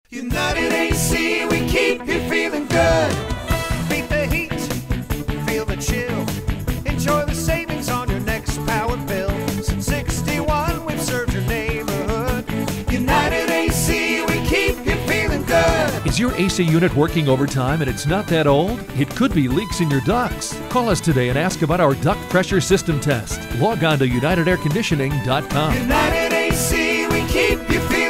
United AC, we keep you feeling good. Beat the heat, feel the chill. Enjoy the savings on your next power bill. Since 61, we've served your neighborhood. United AC, we keep you feeling good. Is your AC unit working overtime and it's not that old? It could be leaks in your ducts. Call us today and ask about our duct pressure system test. Log on to UnitedAirConditioning.com. United AC, we keep you feeling